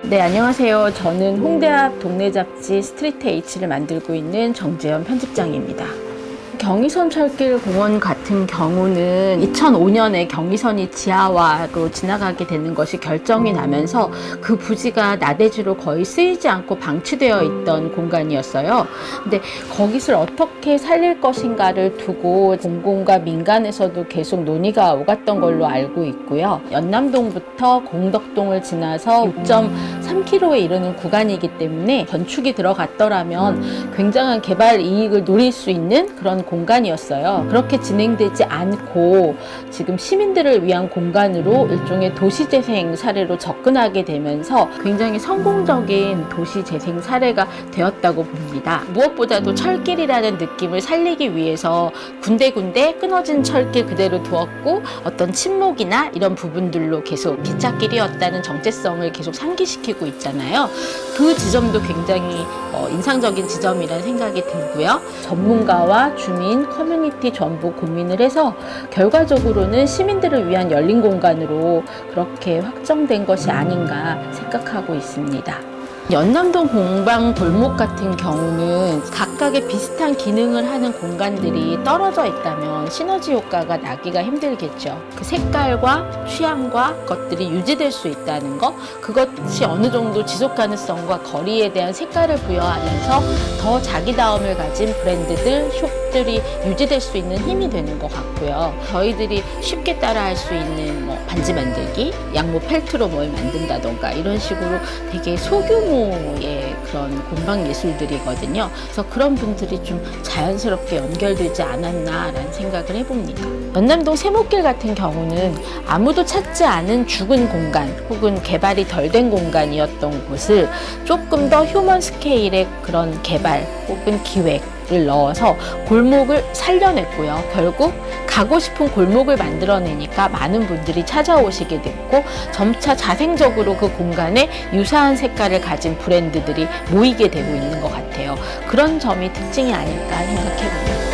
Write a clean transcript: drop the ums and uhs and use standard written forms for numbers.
네, 안녕하세요. 저는 홍대 앞 동네 잡지 스트리트 H를 만들고 있는 정재현 편집장입니다. 경의선 철길 공원 같은 경우는 2005년에 경의선이 지하화로 지나가게 되는 것이 결정이 나면서 그 부지가 나대지로 거의 쓰이지 않고 방치되어 있던 공간이었어요. 근데 거기를 어떻게 살릴 것인가를 두고 공공과 민간에서도 계속 논의가 오갔던 걸로 알고 있고요. 연남동부터 공덕동을 지나서 6.3km에 이르는 구간이기 때문에 건축이 들어갔더라면 굉장한 개발 이익을 노릴 수 있는 그런 공간이었어요. 그렇게 진행되지 않고 지금 시민들을 위한 공간으로 일종의 도시재생 사례로 접근하게 되면서 굉장히 성공적인 도시재생 사례가 되었다고 봅니다. 무엇보다도 철길이라는 느낌을 살리기 위해서 군데군데 끊어진 철길 그대로 두었고 어떤 침목이나 이런 부분들로 계속 기찻길이었다는 정체성을 계속 상기시키고 있잖아요. 그 지점도 굉장히 인상적인 지점이라는 생각이 들고요. 전문가와 주민, 커뮤니티 전부 고민을 해서 결과적으로는 시민들을 위한 열린 공간으로 그렇게 확정된 것이 아닌가 생각하고 있습니다. 연남동 공방 골목 같은 경우는 각각의 비슷한 기능을 하는 공간들이 떨어져 있다면 시너지 효과가 나기가 힘들겠죠. 그 색깔과 취향과 것들이 유지될 수 있다는 것, 그것이 어느 정도 지속 가능성과 거리에 대한 색깔을 부여하면서 더 자기다움을 가진 브랜드들, 숍들이 유지될 수 있는 힘이 되는 것 같고요. 저희들이 쉽게 따라할 수 있는 반지 만들기, 양모 펠트로 뭘 만든다던가 이런 식으로 되게 소규모의 그런 공방 예술들이거든요. 그래서 그런 분들이 좀 자연스럽게 연결되지 않았나라는 생각을 해봅니다. 연남동 세목길 같은 경우는 아무도 찾지 않은 죽은 공간 혹은 개발이 덜 된 공간이었던 곳을 조금 더 휴먼 스케일의 그런 개발 혹은 기획을 넣어서 골목을 살려냈고요. 결국 가고 싶은 골목을 만들어내니까 많은 분들이 찾아오시게 됐고 점차 자생적으로 그 공간에 유사한 색깔을 가진 브랜드들이 모이게 되고 있는 것 같아요. 그런 점이 특징이 아닐까 생각해 봅니다.